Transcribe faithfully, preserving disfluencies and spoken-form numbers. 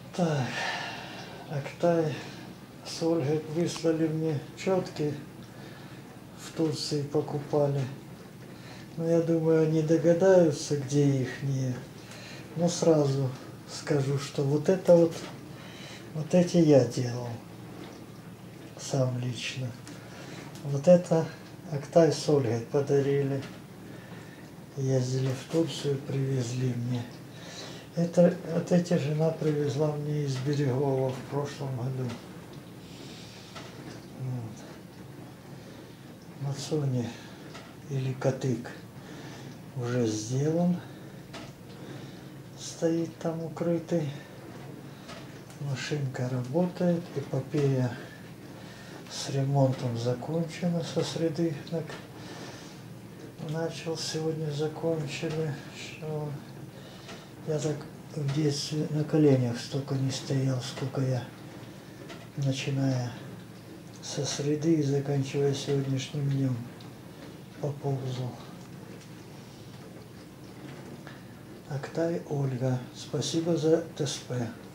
Так, Актай с Ольгой выслали мне четки, в Турции покупали. Но я думаю, они догадаются, где ихние. Но сразу скажу, что вот это вот, вот эти я делал сам лично. Вот это Актай с Ольгой подарили. Ездили в Турцию, привезли мне. Это, вот эти жена привезла мне из Берегова в прошлом году. Вот. Мацони или Катык уже сделан. Стоит там укрытый. Машинка работает. Эпопея с ремонтом закончена со среды. Начал сегодня, закончили. Что я так в детстве на коленях столько не стоял, сколько я, начиная со среды и заканчивая сегодняшним днем, поползал. Актай Ольга, спасибо за ТСП.